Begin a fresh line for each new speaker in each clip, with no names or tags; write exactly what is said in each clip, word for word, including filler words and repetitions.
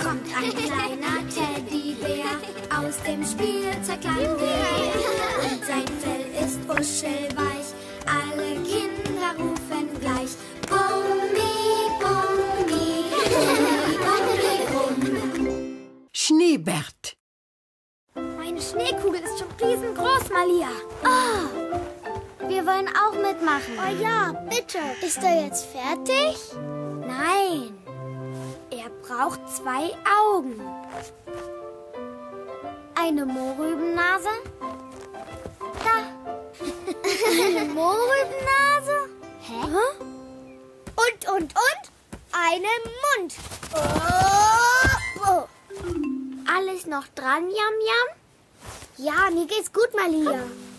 Kommt ein kleiner Teddybär aus dem Spielzeugland und sein Fell ist wuschelweich. Alle Kinder rufen gleich Bummi, Bummi, Bummi, Bummi, Bum.
Schneebert.
Meine Schneekugel ist schon riesengroß, Malia. Oh, wir wollen auch mitmachen.
Oh ja, bitte. Ist er jetzt fertig?
Nein, er braucht zwei Augen. Eine Mohrrübennase. Da.
Eine Mohrrübennase?
Hä?
Und, und, und einen Mund. Oh, oh.
Alles noch dran, Yam Yam?
Ja, mir geht's gut, Malia.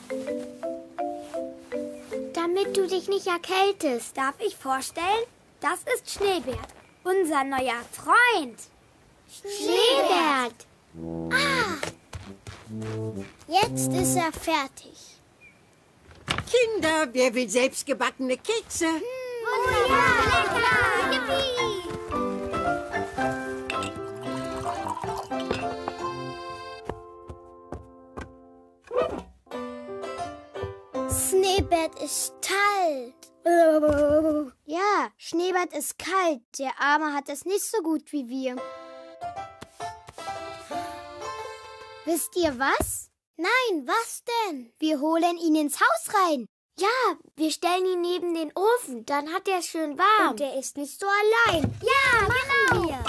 Damit du dich nicht erkältest, darf ich vorstellen, das ist Schneebert, unser neuer Freund.
Schneebert. Ah, jetzt ist er fertig.
Kinder, wer will selbstgebackene Kekse?
Hm, oh ja, lecker, yippie.
Schneebert ist kalt.
Ja, Schneebert ist kalt. Der Arme hat es nicht so gut wie wir. Wisst ihr was?
Nein, was denn?
Wir holen ihn ins Haus rein. Ja, wir stellen ihn neben den Ofen. Dann hat er es schön warm.
Und er ist nicht so allein.
Ja,
Machen
genau.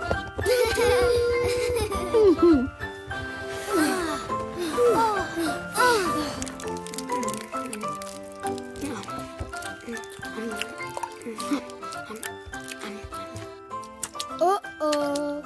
Oh, oh.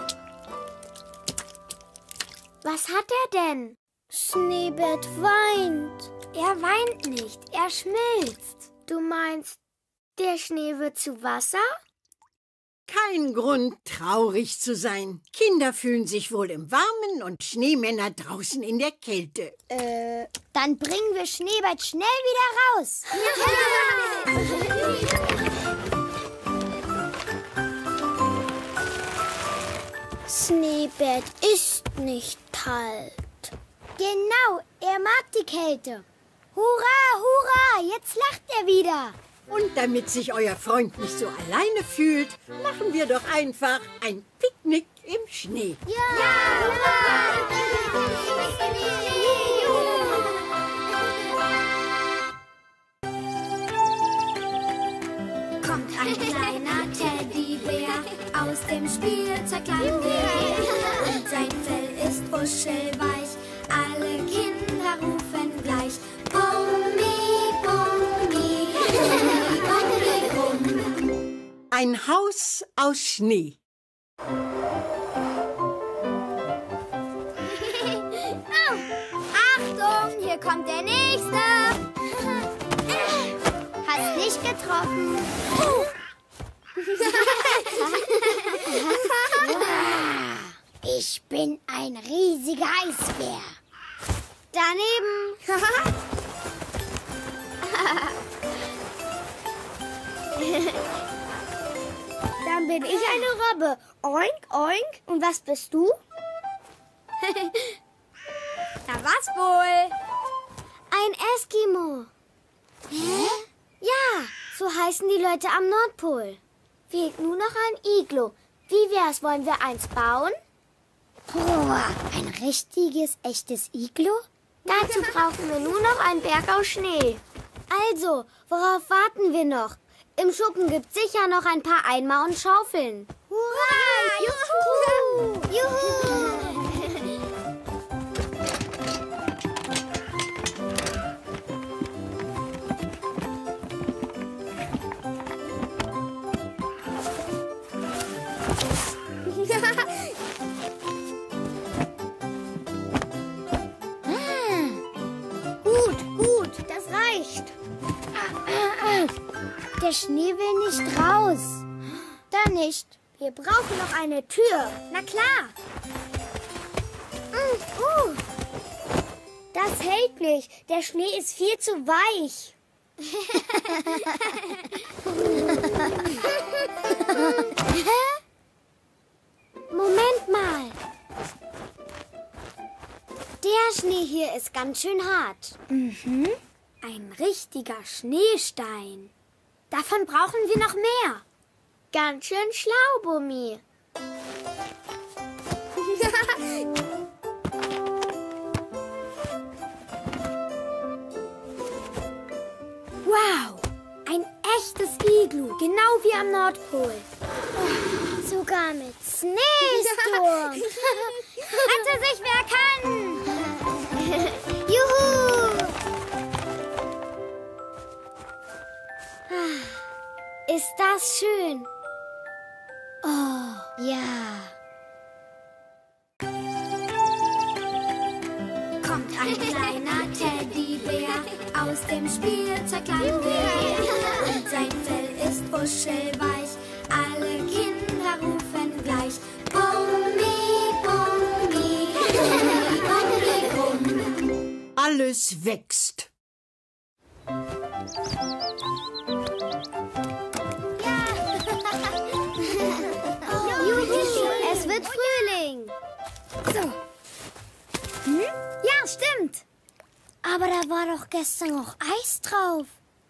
Was hat er denn?
Schneebert weint.
Er weint nicht, er schmilzt. Du meinst, der Schnee wird zu Wasser?
Kein Grund, traurig zu sein. Kinder fühlen sich wohl im Warmen und Schneemänner draußen in der Kälte.
Äh, dann bringen wir Schneebert schnell wieder raus.
Schneebert ist nicht kalt.
Genau, er mag die Kälte. Hurra, hurra, jetzt lacht er wieder.
Und damit sich euer Freund nicht so alleine fühlt, machen wir doch einfach ein Picknick im Schnee.
Ja, hurra! Kommt ein kleiner Teddybär aus dem Spielzeugland und sein Fell ist wuschelweich. Alle Kinder rufen gleich Bummi, Bummi, Bummi, Bummi.
Ein Haus aus Schnee.
Oh, Achtung, hier kommt der Nächste. Hast nicht getroffen.
Ich bin ein riesiger Eisbär.
Daneben.
Dann bin ich eine Robbe. Oink, oink. Und was bist du?
Na was wohl? Ein Eskimo.
Hä?
Ja, so heißen die Leute am Nordpol. Fehlt nur noch ein Iglo. Wie wär's, wollen wir eins bauen?
Boah, ein richtiges, echtes Iglo?
Dazu brauchen wir nur noch einen Berg aus Schnee. Also, worauf warten wir noch? Im Schuppen gibt's sicher noch ein paar Eimer und Schaufeln.
Hurra! Juhu! Juhu!
Gut, gut, das reicht.
Der Schnee will nicht raus.
Da nicht. Wir brauchen noch eine Tür. Na klar. Mm, uh. Das hält nicht. Der Schnee ist viel zu weich. Moment Schnee hier ist ganz schön hart.
Mhm. Ein richtiger Schneestein. Davon brauchen wir noch mehr.
Ganz schön schlau, Bummi.
Wow, ein echtes Iglu, genau wie am Nordpol.
Sogar mit Schneesturm.
Rette sich, wer kann!
Juhu! Ist das schön? Oh, ja.
Kommt ein kleiner Teddybär aus dem Spielzeug Kleinbär. Und sein Fell ist wuschelweich. Alle Kinder rufen gleich Bummi, Bummi, Bummi, Bummi, Bum.
Alles wächst.
Juhu, es wird Frühling.
So. Hm? Ja, stimmt.
Aber da war doch gestern noch Eis drauf.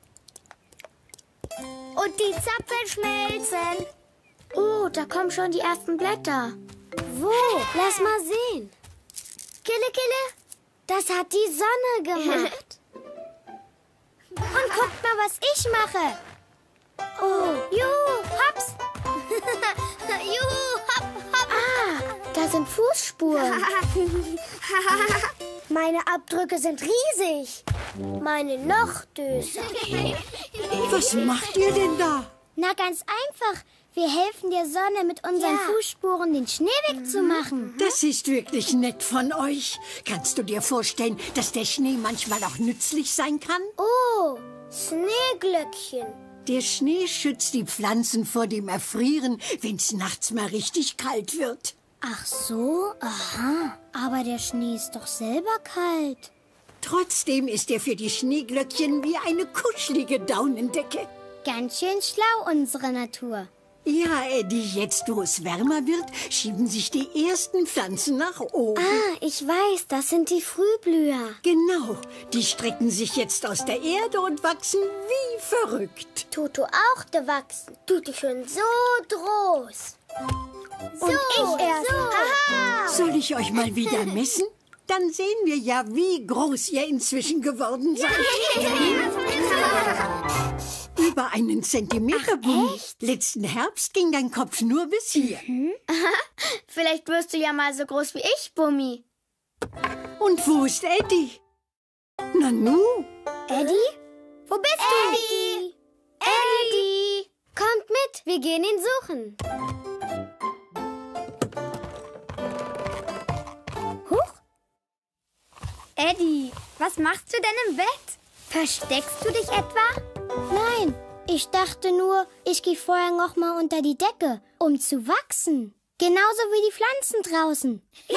Und die Zapfen schmelzen.
Oh, da kommen schon die ersten Blätter. Wo? Lass mal sehen.
Kille, kille.
Das hat die Sonne gemacht.
Und guckt mal, was ich mache.
Oh,
Juhu, hops. Juhu, hopp, hopp.
ah, da sind Fußspuren.
Meine Abdrücke sind riesig.
Meine noch döser.
Was macht ihr denn da?
Na, ganz einfach. Wir helfen der Sonne, mit unseren
Ja.
Fußspuren den Schnee wegzumachen.
Das ist wirklich nett von euch. Kannst du dir vorstellen, dass der Schnee manchmal auch nützlich sein kann?
Oh, Schneeglöckchen.
Der Schnee schützt die Pflanzen vor dem Erfrieren, wenn's nachts mal richtig kalt wird.
Ach so, aha. Aber der Schnee ist doch selber kalt.
Trotzdem ist er für die Schneeglöckchen wie eine kuschelige Daunendecke.
Ganz schön schlau, unsere Natur.
Ja, Eddie, jetzt wo es wärmer wird, schieben sich die ersten Pflanzen nach oben.
Ah, ich weiß, das sind die Frühblüher.
Genau, die strecken sich jetzt aus der Erde und wachsen wie verrückt.
Tut du auch gewachsen. Tut du schon so groß.
Und ich erst.
So.
Aha.
Soll ich euch mal wieder messen? Dann sehen wir ja, wie groß ihr inzwischen geworden seid. Über einen Zentimeter, Bummi. Letzten Herbst ging dein Kopf nur bis hier.
Vielleicht wirst du ja mal so groß wie ich, Bummi.
Und wo ist Eddie? Nanu,
Eddie? Wo bist du? Eddie! Eddie! Kommt mit, wir gehen ihn suchen.
Huch. Eddie, was machst du denn im Bett? Versteckst du dich etwa?
Nein, ich dachte nur, ich gehe vorher noch mal unter die Decke, um zu wachsen. Genauso wie die Pflanzen draußen.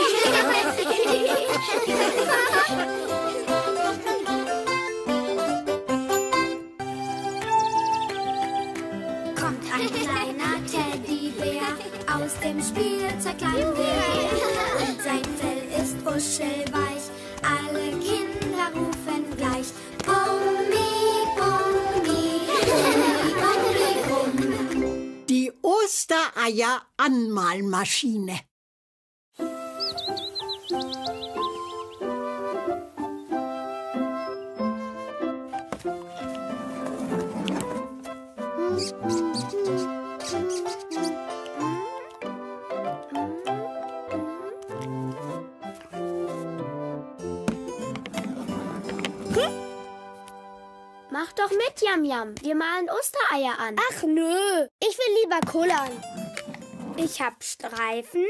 Kommt ein kleiner Teddybär aus dem Spielzeug Kleinbär. Und sein Fell ist wuschelweich. Alle Kinder rufen gleich Bummi, Bummi, Bummi, Bummi, Bum.
die Ostereier-Anmalmaschine.
Mach doch mit, Yam Yam. Wir malen Ostereier an.
Ach nö, ich will lieber kullern. Ich hab Streifen,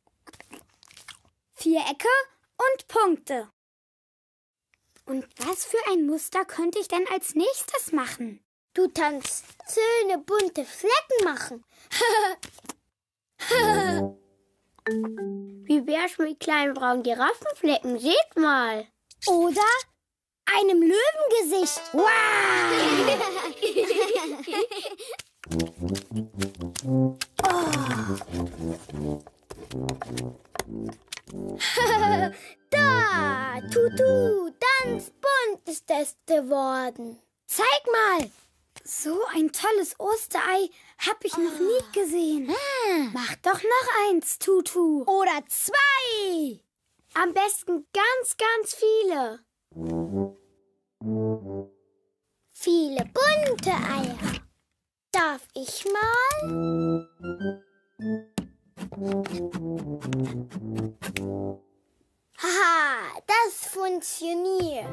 Vierecke und Punkte. Und was für ein Muster könnte ich denn als nächstes machen?
Du kannst schöne bunte Flecken machen. Wie wär's mit kleinen braunen Giraffenflecken? Seht mal.
Oder einem Löwengesicht. Wow! Da, Tutu, ganz bunt ist es geworden. Zeig mal. So ein tolles Osterei habe ich noch nie gesehen. Mach doch noch eins, Tutu.
Oder zwei. Am besten ganz, ganz viele.
Viele bunte Eier. Darf ich mal? Haha, das funktioniert.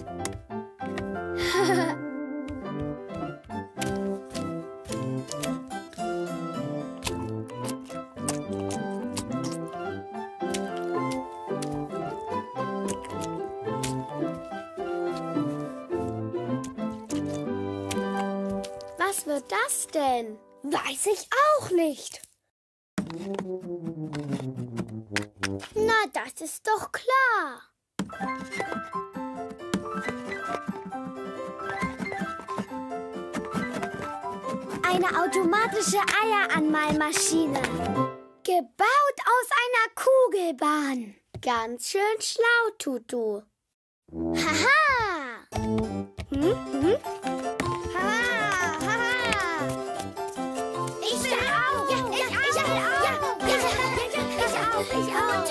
Was wird das denn?
Weiß ich auch nicht. Na, das ist doch klar. Eine automatische Eieranmalmaschine. Gebaut aus einer Kugelbahn.
Ganz schön schlau, Tutu.
Haha! Hm? Hm? Haha! Haha! Ich will auch! Ja, ich, ich will auch! Ja, ja, ja, ich auch! Ich auch!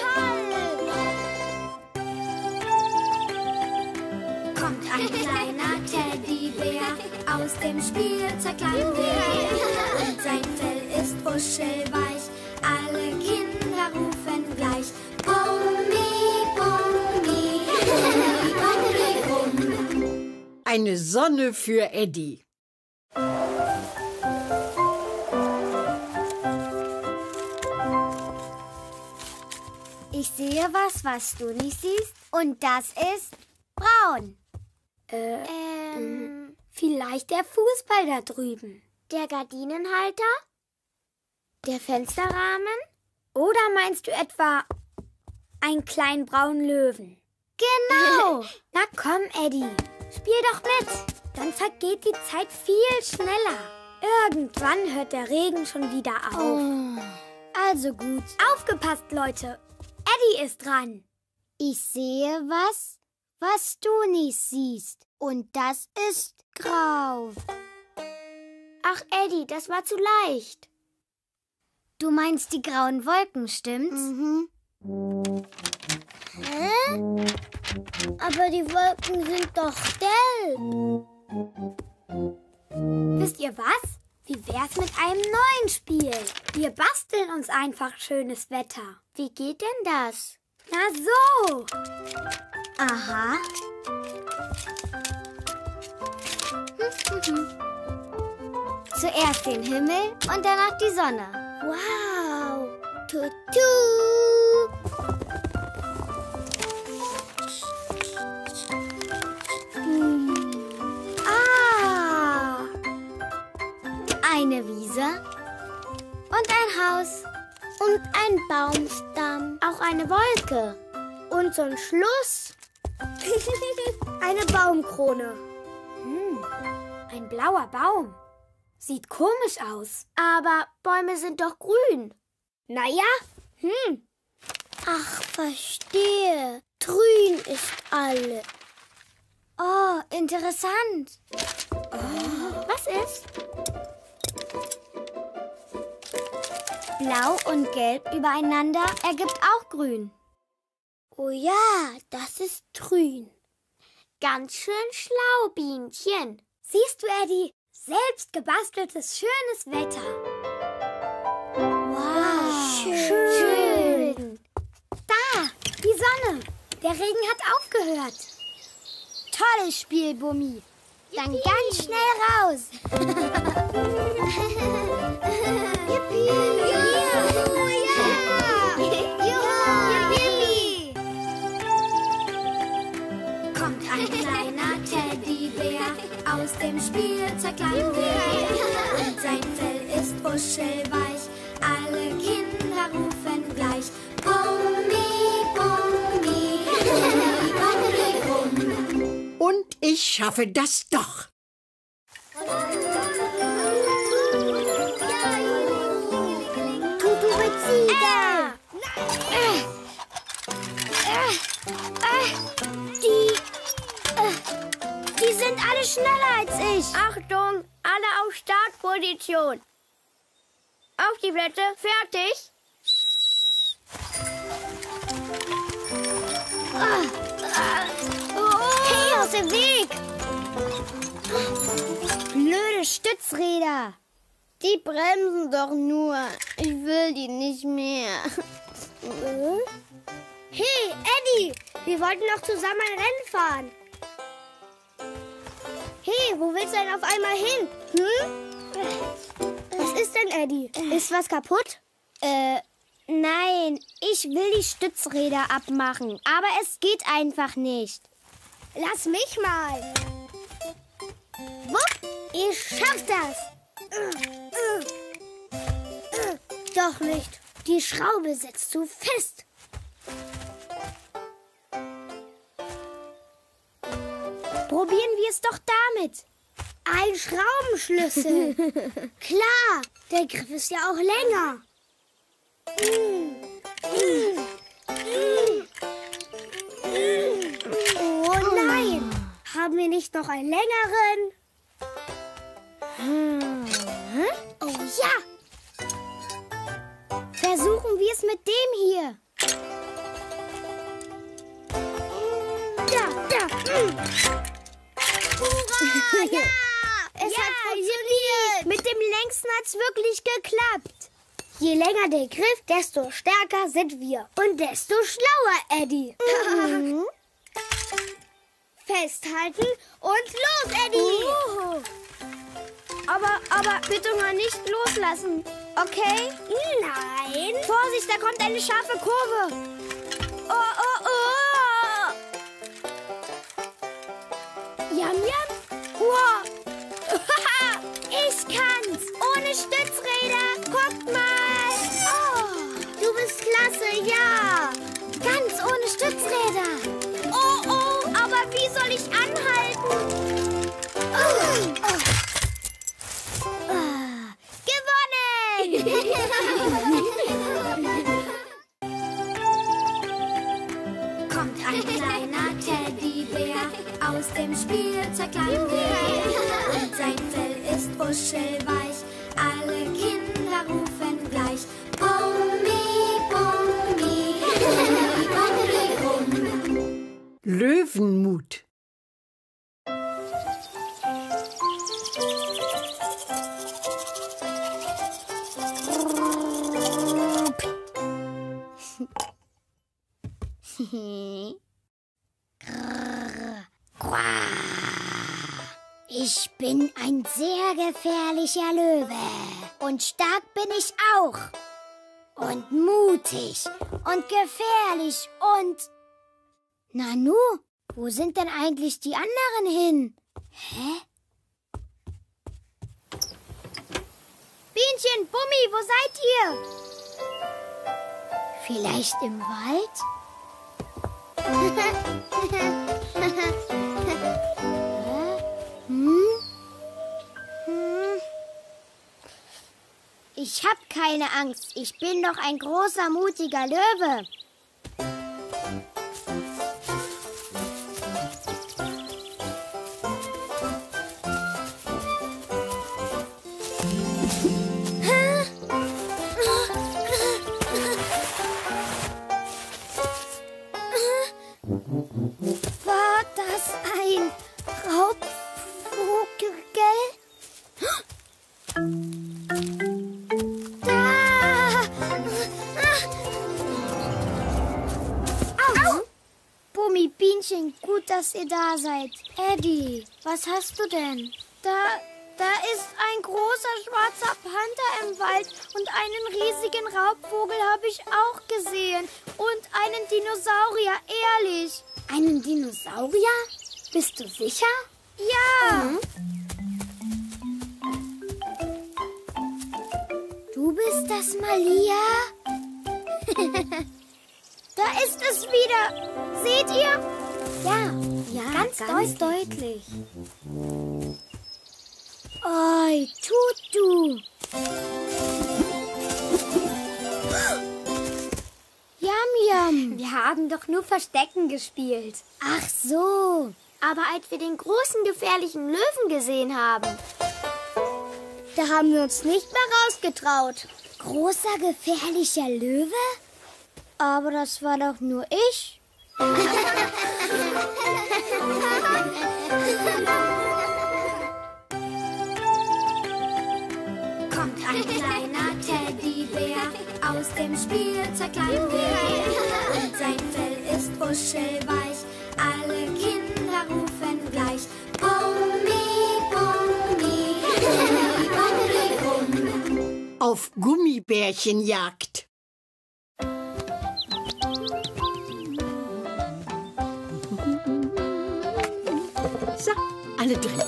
Toll! Kommt ein kleiner Teddybär aus dem Spielzeugland und sein Fell ist wuschelweich. Alle Kinder rufen gleich Bummi, Bummi, Bummi, Bummi, Bummi.
Eine Sonne für Eddie.
Ich sehe was, was du nicht siehst. Und das ist braun.
Äh,
Ähm,
vielleicht der Fußball da drüben.
der Gardinenhalter? Der Fensterrahmen?
Oder meinst du etwa einen kleinen braunen Löwen?
Genau.
Na komm, Eddie, spiel doch mit. Dann vergeht die Zeit viel schneller. Irgendwann hört der Regen schon wieder auf.
Oh, also gut.
Aufgepasst, Leute. Eddie ist dran.
Ich sehe was, was du nicht siehst. Und das ist grau. Ach, Eddie, das war zu leicht. Du meinst die grauen Wolken, stimmt's? Mhm.
Hä? Aber die Wolken sind doch gelb. Wisst ihr was? Wie wär's mit einem neuen Spiel? Wir basteln uns einfach schönes Wetter.
Wie geht denn das?
Na so.
Aha. Zuerst den Himmel und danach die Sonne.
Wow.
Tutu.
Ah.
Eine Wiese und ein Haus
Und ein Baumstamm.
auch eine Wolke.
Und zum Schluss eine Baumkrone. Hm, ein blauer Baum. Sieht komisch aus.
Aber Bäume sind doch grün.
Naja, hm. Ach, verstehe. Grün ist alles.
Oh, interessant. Oh. Was ist? Blau und Gelb übereinander ergibt auch grün.
Oh ja, das ist grün.
Ganz schön schlau, Bienchen.
Siehst du, Eddie? Selbst gebasteltes schönes Wetter.
Wow,
schön.
schön.
Da, die Sonne. Der Regen hat aufgehört.
Tolles Spiel, Bummi. Dann ganz schnell raus.
Yippie! Juhu, ja!
Juhu, Yippie!
Kommt ein kleiner Teddybär aus dem Spielzeugland und sein Fell ist wuschelweich. Alle Kinder rufen gleich Bummi, Bummi, Bummi, Bummi, Bummi.
Und ich schaffe das doch.
Tutu wird Sieger.
nicht.
Achtung, alle auf Startposition. Auf die Plätze, fertig.
Hey, aus dem Weg! Blöde Stützräder.
Die bremsen doch nur. Ich will die nicht mehr. Hey, Eddie, wir wollten doch zusammen ein Rennen fahren. Hey, wo willst du denn auf einmal hin? Hm? Was ist denn, Eddie? Ist was kaputt?
Äh, nein, ich will die Stützräder abmachen, aber es geht einfach nicht.
Lass mich mal. Wupp, ich schaff das. Doch nicht. Die Schraube sitzt zu fest.
Probieren wir es doch damit.
Ein Schraubenschlüssel. Klar, der Griff ist ja auch länger. Oh nein, haben wir nicht noch einen längeren? Oh ja.
Versuchen wir es mit dem hier.
Da, da. Hurra, ja. Es hat funktioniert.
Mit dem längsten hat's wirklich geklappt.
Je länger der Griff, desto stärker sind wir. Und desto schlauer, Eddie.
Mhm.
Festhalten und los, Eddie.
Oh. Aber, aber bitte mal nicht loslassen, okay?
Nein.
Vorsicht, da kommt eine scharfe Kurve. Oh, oh, oh.
Yam, yam.
Wow. Ich kann's. Ohne Stützräder. Guckt mal. Oh.
Du bist klasse, ja.
Ganz ohne Stützräder. Oh, oh. Aber wie soll ich anhalten? Oh. Oh.
Kommt ein kleiner Teddybär aus dem Spielzeugland her. Und sein Fell ist wuschelweich, alle Kinder rufen gleich Bummi, Bummi, Bummi, Bummi, Bum.
Löwenmut.
Ich bin ein sehr gefährlicher Löwe. Und stark bin ich auch. Und mutig. Und gefährlich. Und... Nanu, wo sind denn eigentlich die anderen hin? Hä? Bienchen, Bummi, wo seid ihr? Vielleicht im Wald? hm? Hm? Ich hab keine Angst. Ich bin doch ein großer, mutiger Löwe. War das ein Raubvogel? Da! Au! Bummi, Bienchen, gut, dass ihr da seid. Eddie, was hast du denn? Da, da ist ein großer schwarzer Panther im Wald und einen riesigen Raubvogel habe ich auch gesehen. Und einen Dinosaurier, ehrlich.
Einen Dinosaurier? Bist du sicher?
Ja.
Mhm.
Du bist das, Malia? Da ist es wieder. Seht ihr?
Ja, ja,
ganz,
ganz
deutlich. Oi, Tutu. Yam, Yam.
Wir haben doch nur Verstecken gespielt.
Ach so. Aber als wir den großen, gefährlichen Löwen gesehen haben,
Da haben wir uns nicht mehr rausgetraut. Großer, gefährlicher Löwe?
aber das war doch nur ich.
Kommt ein kleiner Teddybär aus dem Spielzeugland her. Und sein Fell ist wuschelweich, alle Kinder rufen gleich Bummi, Bummi, Bummi, Bummi, Bum.
Auf Gummibärchenjagd. So, alle drin.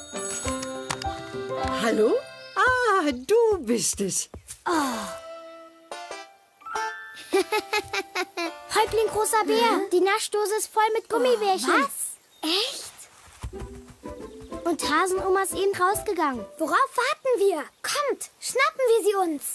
Hallo? Ah, du bist es.
Häuptling großer Bär, die Naschdose ist voll mit Gummibärchen.
Was? Echt?
Und Hasenoma ist eben rausgegangen.
Worauf warten wir? Kommt, schnappen wir sie uns.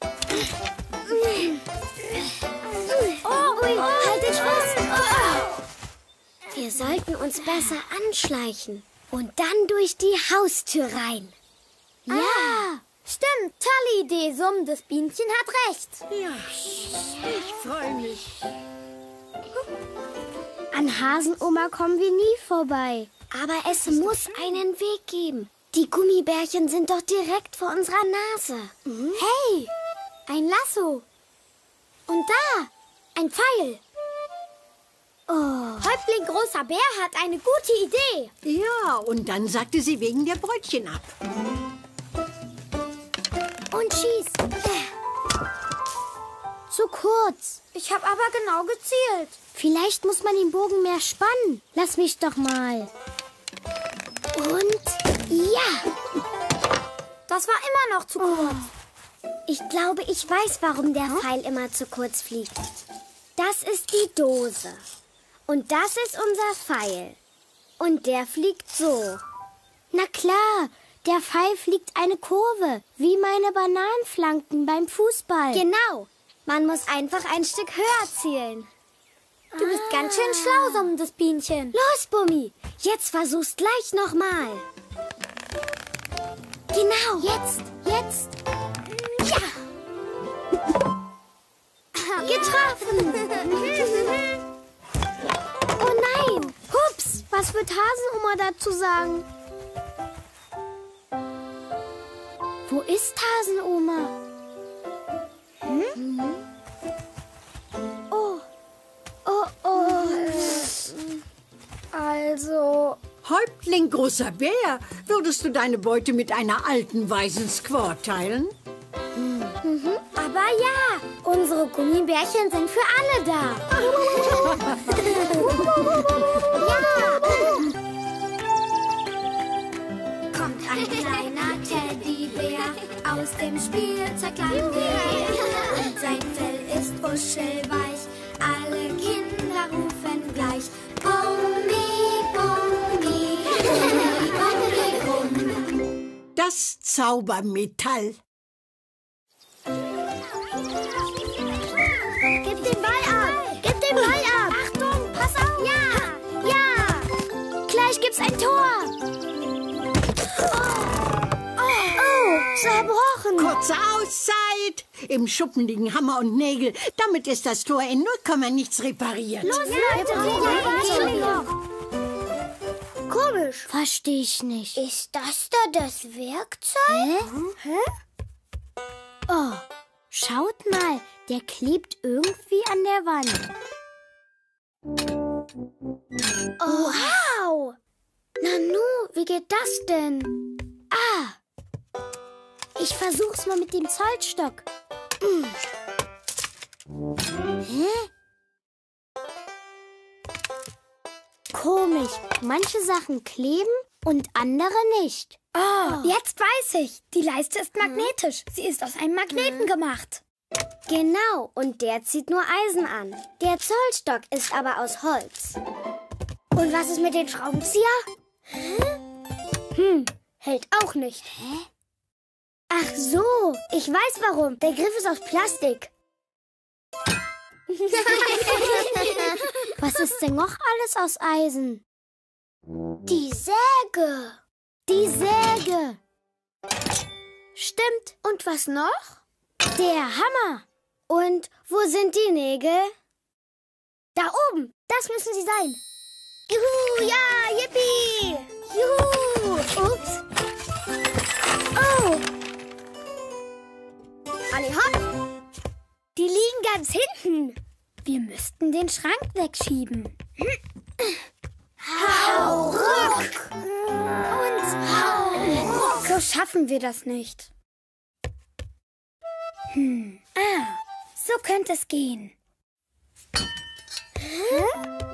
Oh, ui, halt dich fest.
Wir sollten uns besser anschleichen und dann durch die Haustür rein.
Ja,
Stimmt, tolle Idee. Summ, das Bienchen hat recht.
Ja, ich freue mich.
an Hasenoma kommen wir nie vorbei.
Aber es muss einen Weg geben. Die Gummibärchen sind doch direkt vor unserer Nase. Hey, ein Lasso. Und da, ein Pfeil. Oh. Häuptling großer Bär hat eine gute Idee.
Ja, und dann sagte sie wegen der Brötchen ab.
Und schieß.
Zu kurz.
Ich habe aber genau gezielt.
Vielleicht muss man den Bogen mehr spannen. Lass mich doch mal.
Und ja. Das war immer noch zu kurz. Ich glaube, ich weiß, warum der Pfeil immer zu kurz fliegt. Das ist die Dose. Und das ist unser Pfeil. Und der fliegt so.
Na klar, der Pfeil fliegt eine Kurve, wie meine Bananenflanken beim Fußball.
Genau. Man muss einfach ein Stück höher zielen. Du bist ganz schön schlau, Summ, das Bienchen. Los, Bummi. Jetzt versuch's gleich nochmal. Genau. Jetzt, jetzt. Ja. Getroffen.
Oh nein! Hups! Was wird Hasenoma dazu sagen? Wo ist Hasenoma? Hm? Oh. Oh, oh.
Also,
Häuptling großer Bär, würdest du deine Beute mit einer alten, weisen Squaw teilen?
aber ja, unsere Gummibärchen sind für alle da.
Kommt ein kleiner Teddybär aus dem Spielzeugland her. Und sein Fell ist wuschelweich, alle Kinder rufen gleich Bummi, Bummi, Bummi, Bummi, Bum.
Das Zaubermetall.
Gib den Ball ab! Gib den Ball ab! Achtung, pass auf! Ja! Ja!
Gleich gibt's ein Tor! Oh, zerbrochen!
Kurze Auszeit. Im Schuppen liegen Hammer und Nägel. Damit ist das Tor in null Komma nichts repariert.
Los, ja,
Komisch. Verstehe ich nicht.
Ist das da das Werkzeug?
Hä? Oh, schaut mal. Der klebt irgendwie an der Wand.
Oh, wow! Nanu, wie geht das denn?
Ah, ich versuch's mal mit dem Zollstock. Hm. Hä? Komisch. Manche Sachen kleben und andere nicht.
Oh, jetzt weiß ich. Die Leiste ist magnetisch. Sie ist aus einem Magneten gemacht.
Genau, und der zieht nur Eisen an. Der Zollstock ist aber aus Holz.
Und was ist mit dem Schraubenzieher? Hm, hält auch nicht.
Hä?
Ach so, ich weiß warum. Der Griff ist aus Plastik.
Was ist denn noch alles aus Eisen?
Die Säge.
Die Säge.
Stimmt. Und was noch?
Der Hammer. Und wo sind die Nägel?
Da oben. Das müssen sie sein. Juhu, ja, yippie. Juhu. Ups. Oh. Alle hopp. Die liegen ganz hinten. Wir müssten den Schrank wegschieben. Hau ruck. Und hau ruck. So schaffen wir das nicht. Hm. Ah, so könnte es gehen. Hä?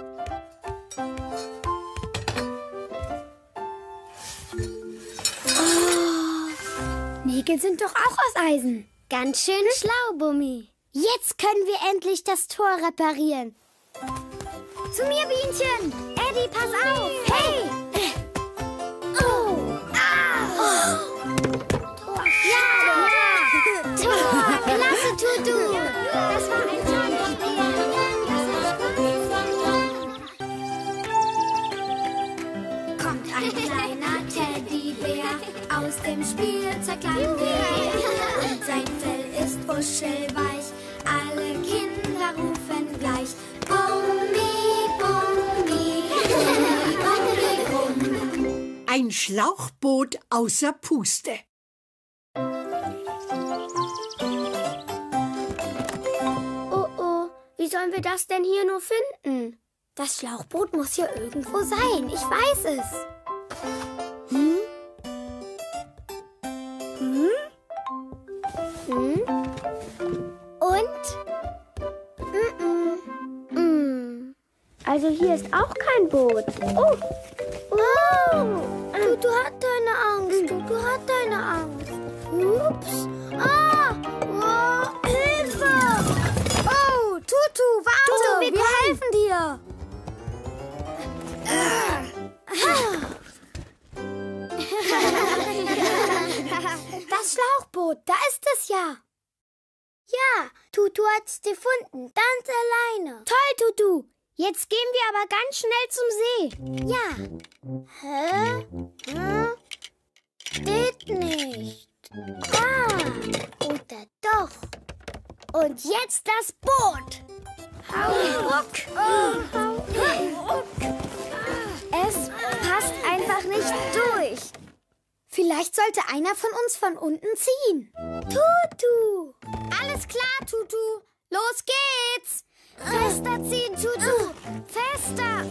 Oh, Nägel sind doch auch aus Eisen.
Ganz schön schlau, Bummi. Jetzt können wir endlich das Tor reparieren.
Zu mir, Bienchen. Eddie, pass auf. Hey. Oh. Ah. Oh. Ja. Tor. Klasse, Tutu. Das war ein tolles Spiel.
Kommt ein kleiner Teddybär aus dem Spielzeugland her. Und sein Fell ist wuschelweich. Alle Kinder rufen gleich Bummi, Bummi, Bummi, Bummi, Bum.
Ein Schlauchboot außer Puste.
Oh, oh. Wie sollen wir das denn hier nur finden? Das Schlauchboot muss hier irgendwo sein. Ich weiß es. Hm? Hm? Hm? Und? Mm-mm. Mm. Also hier ist auch kein Boot. Oh! Oh! Tutu hat deine Angst. Tutu hat deine Angst. Ups. Ah! Oh, Hilfe! Oh, Tutu, warte! Tutu, wir, wir helfen dir. Das Schlauchboot, da ist es ja. Ja, Tutu hat's gefunden, ganz alleine. Toll, Tutu. Jetzt gehen wir aber ganz schnell zum See. Ja. Hä? Hm? Steht nicht. Ah, oder doch. Und jetzt das Boot. Hau ruck. Oh, hau ruck. Es passt einfach nicht durch. Vielleicht sollte einer von uns von unten ziehen. Tutu! Alles klar, Tutu. Los geht's! Fester ziehen, Tutu! Fester!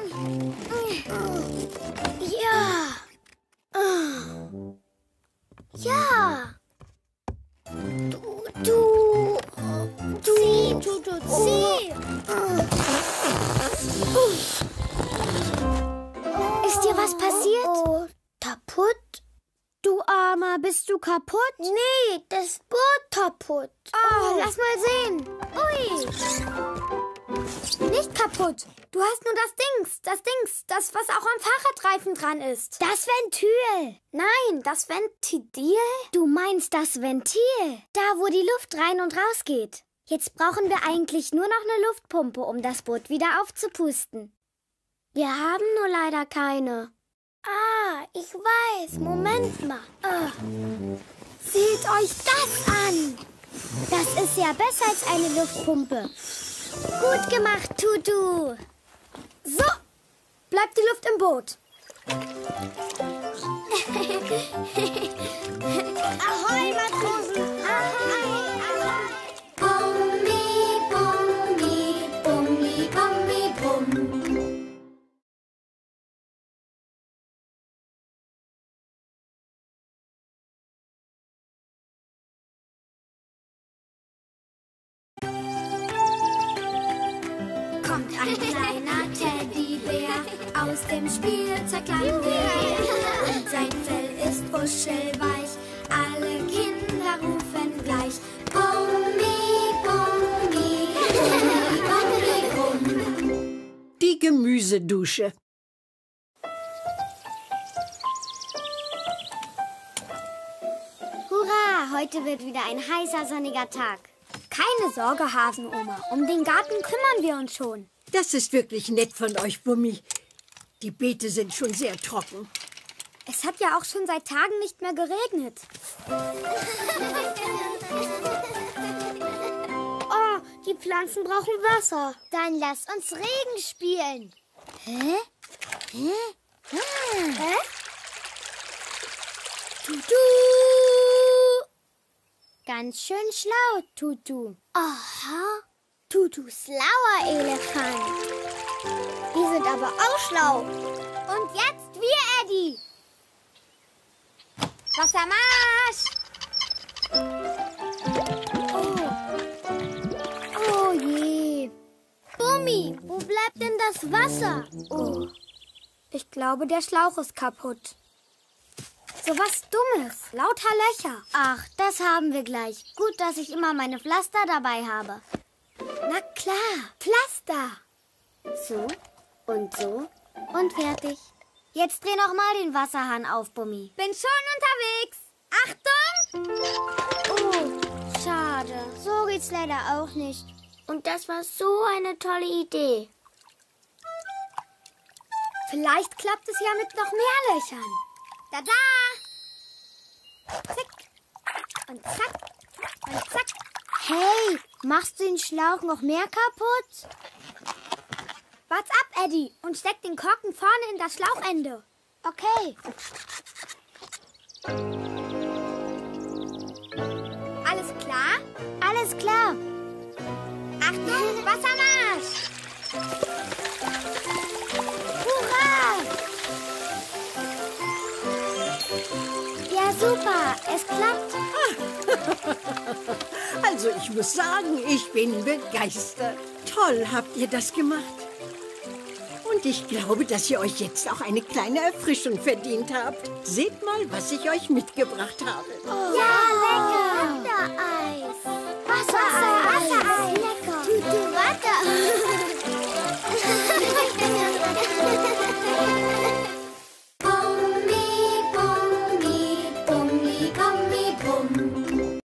Ja! Ja! Tutu! Zieh, Tutu, zieh! Ist dir was passiert? Oh, oh. Kaputt?
Du Armer, bist du kaputt?
Nee, das Boot kaputt. Oh, lass mal sehen. Ui. Nicht kaputt. Du hast nur das Dings, das Dings, das, was auch am Fahrradreifen dran ist.
Das Ventil.
Nein, das Ventil?
Du meinst das Ventil, da wo die Luft rein und raus geht. Jetzt brauchen wir eigentlich nur noch eine Luftpumpe, um das Boot wieder aufzupusten.
Wir haben nur leider keine. Ah, ich weiß. Moment mal. Ah. Seht euch das an.
Das ist ja besser als eine Luftpumpe. Gut gemacht, Tutu.
So, bleibt die Luft im Boot. Ahoi, Matrosen. Ahoi, ahoi.
Bummi, Bummi, Bummi, Bummi, Bum. Kommt ein kleiner Teddybär aus dem Spielzeugland her. Und sein Fell ist wuschelweich. Alle Kinder rufen gleich Bummi, Bummi, Bummi, Bummi, Bum.
Die Gemüsedusche.
Hurra, heute wird wieder ein heißer, sonniger Tag.
Keine Sorge, Hasenoma. Um den Garten kümmern wir uns schon.
Das ist wirklich nett von euch, Bummi. Die Beete sind schon sehr trocken.
Es hat ja auch schon seit Tagen nicht mehr geregnet. Oh, die Pflanzen brauchen Wasser.
Dann lass uns Regen spielen. Hä? Hä? Ah.
Hä? Tutu!
Ganz schön schlau, Tutu.
Aha. Tutu, schlauer Elefant. Die sind aber auch schlau.
Und jetzt wir, Eddie.
Wassermarsch! Oh. Oh je. Bummi, wo bleibt denn das Wasser? Oh. Ich glaube, der Schlauch ist kaputt. So was Dummes. Lauter Löcher.
Ach, das haben wir gleich. Gut, dass ich immer meine Pflaster dabei habe.
Na klar, Pflaster.
So und so und fertig. Jetzt dreh noch mal den Wasserhahn auf, Bummi.
Bin schon unterwegs. Achtung!
Oh, schade. So geht's leider auch nicht. Und das war so eine tolle Idee.
Vielleicht klappt es ja mit noch mehr Löchern. Tada! Zack und zack und zack.
Hey, machst du den Schlauch noch mehr kaputt?
Wart's ab, Eddie, und steck den Korken vorne in das Schlauchende.
Okay.
Alles klar?
Alles klar.
Achtung, Wassermarsch!
Hurra! Ja, super. Es klappt.
Also ich muss sagen, ich bin begeistert. Toll habt ihr das gemacht. Und ich glaube, dass ihr euch jetzt auch eine kleine Erfrischung verdient habt. Seht mal, was ich euch mitgebracht habe.
Oh, ja, lecker. Wassereis. Wassereis. Wassereis. Lecker. Tutu,
Bummi, Bummi, Bummi, Bummi, Bumm.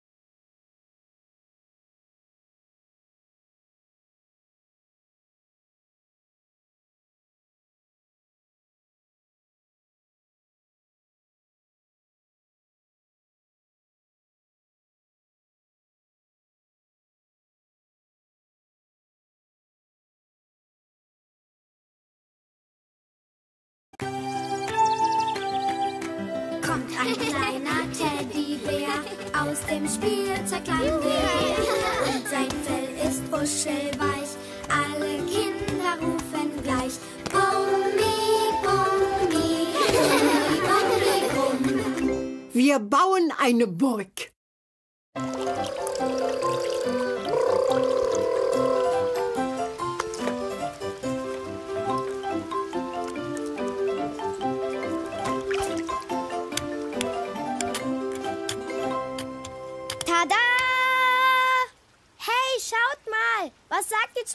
Kommt ein kleiner Teddybär aus dem Spielzeugland und sein Fell ist wuschelweich. Alle Kinder rufen gleich Bummi, Bummi, Bummi, Bummi, Bum.
Wir bauen eine Burg.
Tada! Hey, schaut mal. Was sagt ihr zu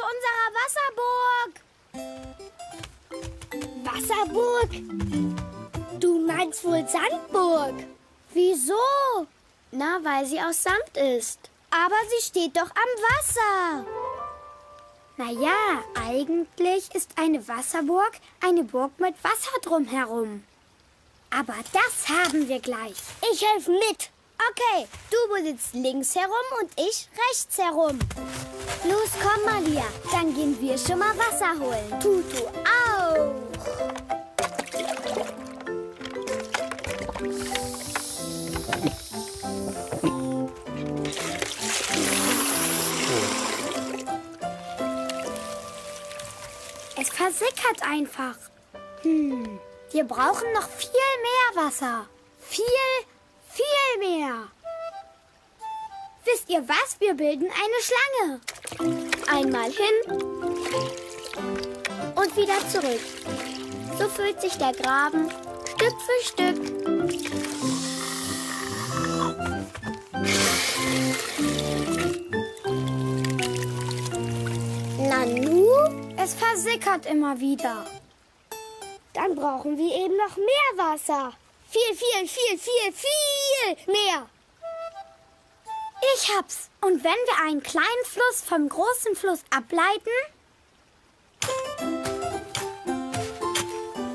unserer Wasserburg?
Wasserburg? Du meinst wohl Sandburg?
Wieso? Na, weil sie aus Sand ist. Aber sie steht doch am Wasser.
Naja, eigentlich ist eine Wasserburg eine Burg mit Wasser drumherum. Aber das haben wir gleich.
Ich helfe mit. Okay, du besitzt links herum und ich rechts herum. Los, komm, Malia. Dann gehen wir schon mal Wasser holen. Tutu auch.
Es versickert einfach. Hm, wir brauchen noch viel mehr Wasser. Viel, viel mehr. Wisst ihr was? Wir bilden eine Schlange.
Einmal hin und wieder zurück. So füllt sich der Graben Stück für Stück.
Nanu? Es versickert immer wieder. Dann brauchen wir eben noch mehr Wasser. Viel, viel, viel, viel, viel mehr. Ich hab's. Und wenn wir einen kleinen Fluss vom großen Fluss ableiten,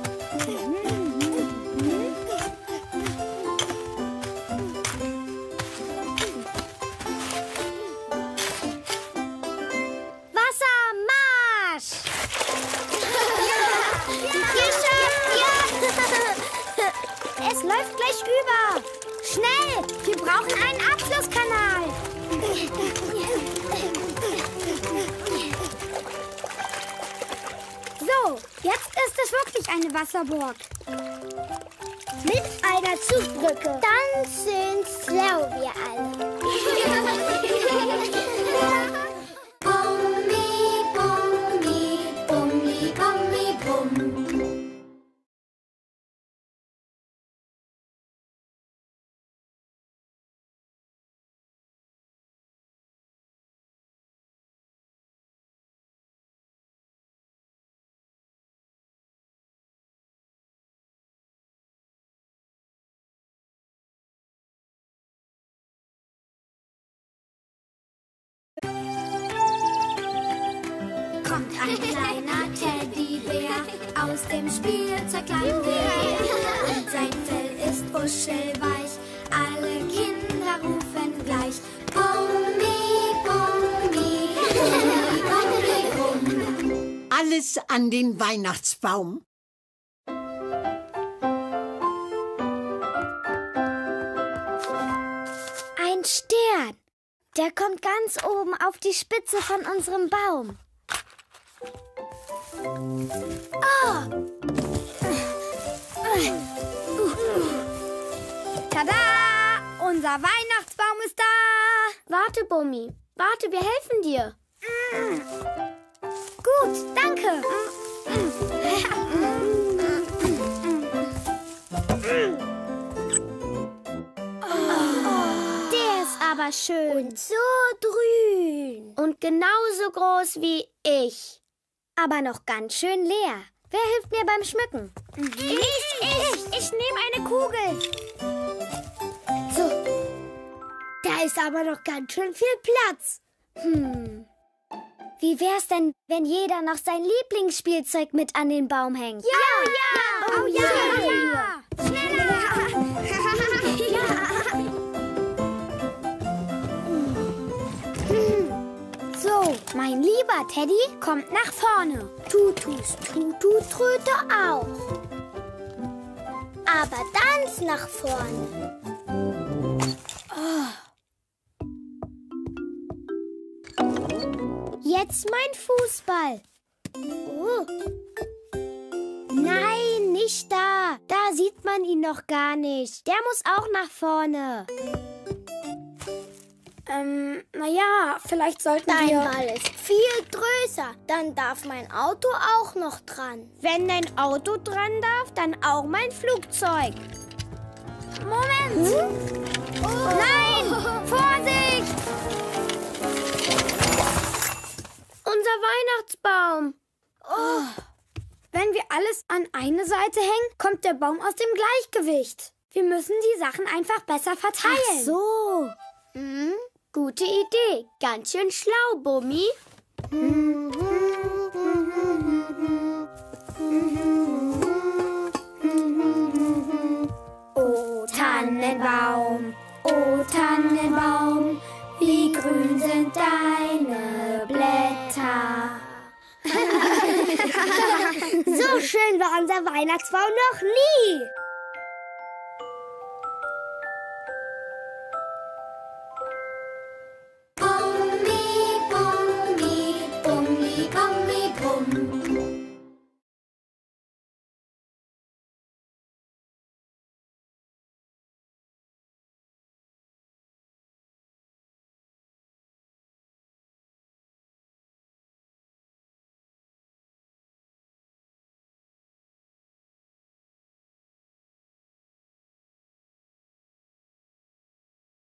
So, jetzt ist es wirklich eine Wasserburg. Mit einer Zugbrücke.
Dann sind schlau wir alle.
Bummi, Bummi, Bummi, Bummi, Bumm. Kommt ein kleiner Teddybär aus dem Spielzeugland her. Und sein Fell ist wuschelweich, alle Kinder rufen gleich Bummi, Bummi, Bummi, Bummi, Bumm.
Alles an den Weihnachtsbaum.
Ein Stern. Der kommt ganz oben auf die Spitze von unserem Baum.
Tada! Unser Weihnachtsbaum ist da.
Warte, Bummi. Warte, wir helfen dir.
Gut, danke.
Der ist aber schön.
Und so grün.
Und genauso groß wie ich. Aber noch ganz schön leer. Wer hilft mir beim Schmücken?
Ich, ich, ich nehme eine Kugel. So, da ist aber noch ganz schön viel Platz.
Hm. Wie wär's denn, wenn jeder noch sein Lieblingsspielzeug mit an den Baum hängt?
Ja, ja,
oh ja,
ja,
ja.
ja. Schneller.
So, mein lieber Teddy kommt nach vorne.
Tutus, Tutu, Tröte auch. Aber ganz nach vorne.
Jetzt mein Fußball.
Oh.
Nein, nicht da. Da sieht man ihn noch gar nicht. Der muss auch nach vorne.
Ähm, naja, vielleicht sollten
Dein
wir...
Ball ist viel größer. Dann darf mein Auto auch noch dran. Wenn dein Auto dran darf, dann auch mein Flugzeug.
Moment!
Hm?
Oh. Nein! Vorsicht!
Unser Weihnachtsbaum.
Oh. Wenn wir alles an eine Seite hängen, kommt der Baum aus dem Gleichgewicht. Wir müssen die Sachen einfach besser verteilen.
Ach so. Hm, gute Idee. Ganz schön schlau, Bummi.
O Tannenbaum, o Tannenbaum, wie grün sind deine Blätter.
So schön war unser Weihnachtsbaum noch nie.